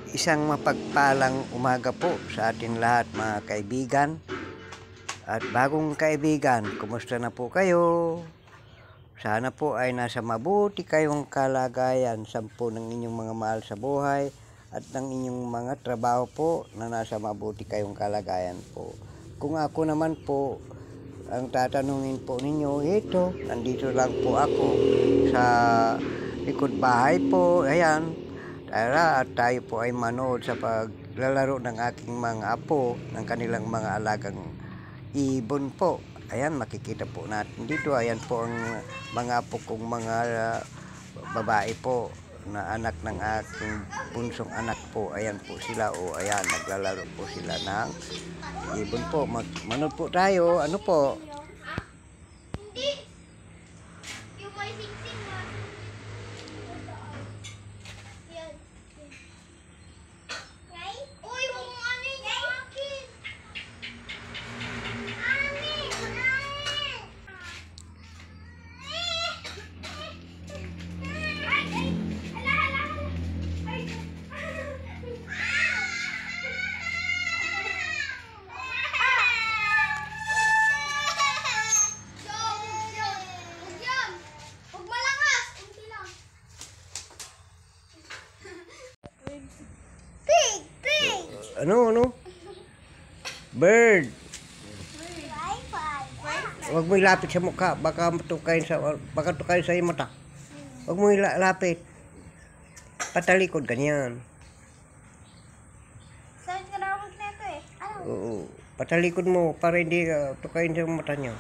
Isang mapagpalang umaga po sa atin lahat mga kaibigan at bagong kaibigan. Kumusta na po kayo? Sana po ay nasa mabuti kayong kalagayan sampo ng inyong mga mahal sa buhay at ng inyong mga trabaho po na nasa mabuti kayong kalagayan po. Kung ako naman po ang tatanungin po ninyo, ito, nandito lang po ako sa likod bahay po. Ayan, tara at tayo po ay manood sa paglalaro ng aking mga apo, ng kanilang mga alagang ibon po. Ayan, makikita po natin dito. Ayan po ang mga apo kong mga babae po na anak ng aking punsong anak po. Ayan po sila. O ayan, naglalaro po sila ng ibon po. Manood po tayo. Ano po? Hindi. Yung may singsing ha. Yan. Right? Uy, huwag mong ano yung akin. Amin! Amin! Ay! Ay! Ala! Ala! Ay! Huwag malakas! Unti lang. Pig! Pig! Ano? Bird! Wi-Fi. Huwag mo ilapit sa mukha. Baka tukayin sa iyong mata. Huwag mo ilapit. Patalikod ganyan. Saan ka naman na ito eh? Ano? Oo. Patalikod mo para hindi tukayin sa mata niya.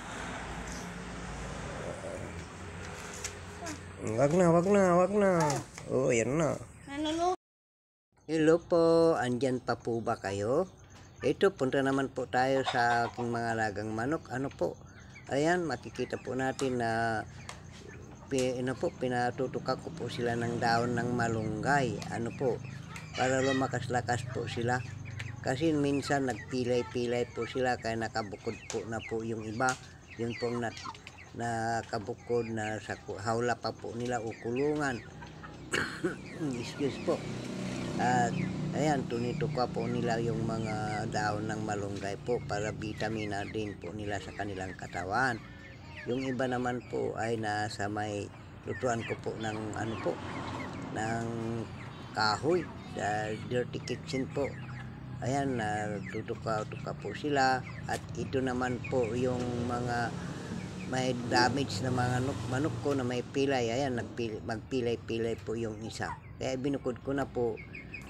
Wag na. Oo, yan na. Nanunod. Hello po, andyan pa po ba kayo? Ito, punta naman po tayo sa aking mga alagang manok. Ano po? Ayan, makikita po natin na pinatutuka ko po sila ng daon ng malunggay. Ano po? Para lumakas-lakas po sila. Kasi minsan nagpilay-pilay po sila kaya nakabukod po na po yung iba. Yun pong nakabukod na sa hawla pa po nila o kulungan. Excuse po. At ayan, tunituka po nila yung mga daon ng malunggay po para vitamina din po nila sa kanilang katawan. Yung iba naman po ay nasa may lutuan ko po ng ano po, ng kahoy, sa dirty kitchen po. Ayan, tutuka-tuka po sila. At ito naman po yung mga may damage na mga manok ko na may pilay. Ayan, magpilay-pilay po yung isa. Kaya binukod ko na po.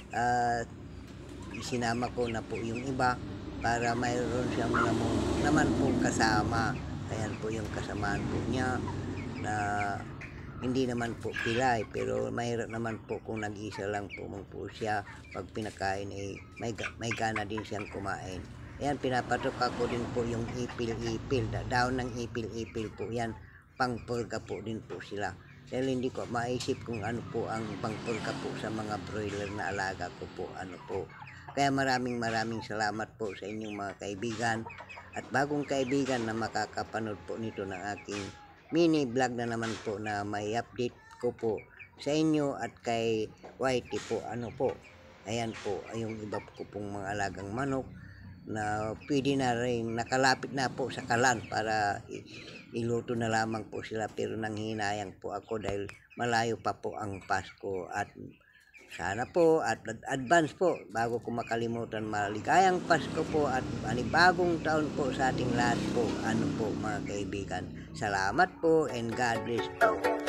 Isinama ko na po yung iba para mayroon siyang naman po kasama. Ayan po yung kasamaan po niya na hindi naman po pilay, pero mayroon naman po kung nag-isa lang po siya. Pag pinakain may gana din siyang kumain. Ayan, pinapatuka ko din po yung ipil-ipil, daon ng ipil-ipil po yan, pangpulga po din po sila. Dahil hindi ko maisip kung ano po ang pangpulga po sa mga broiler na alaga ko po, ano po. Kaya maraming salamat po sa inyong mga kaibigan at bagong kaibigan na makakapanood po nito ng aking mini vlog na naman po na may update ko po sa inyo at kay Whitey po, ano po. Ayan po, yung iba ko pong mga alagang manok na pwede na rin nakalapit na po sa kalan para iluto na lamang po sila, pero nanghinayang po ako dahil malayo pa po ang Pasko. At sana po at advance po, bago ko makalimutan, maligayang Pasko po at panibagong taon po sa ating lahat po, ano po mga kaibigan. Salamat po and God bless po.